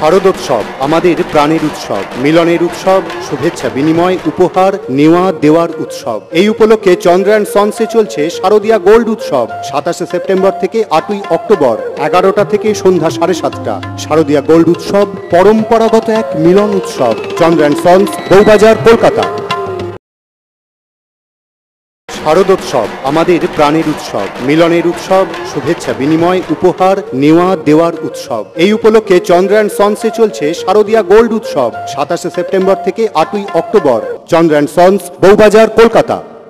শারদোৎসব আমাদের প্রাণের উৎসব, মিলনের উৎসব, শুভেচ্ছা বিনিময়, উপহার নেওয়া দেওয়ার উৎসব। এই উপলক্ষে চন্দ্রায়ণ সন্সে চলছে শারদীয়া গোল্ড উৎসব। 27শে সেপ্টেম্বর থেকে 8ই অক্টোবর 11টা থেকে সন্ধ্যা 7:30। শারদীয়া গোল্ড উৎসব পরম্পরাগত এক মিলন উৎসব। চন্দ্রায়ণ সন্স, বউবাজার, কলকাতা। শারদোৎসব আমাদের প্রাণের উৎসব, মিলনের উৎসব, শুভেচ্ছা বিনিময়, উপহার নেওয়া দেওয়ার উৎসব। এই উপলক্ষে চন্দ্রায়ণ সন্সে চলছে শারদীয়া গোল্ড উৎসব। 27শে সেপ্টেম্বর থেকে 8ই অক্টোবর। চন্দ্রায়ণ সন্স, বউবাজার, কলকাতা।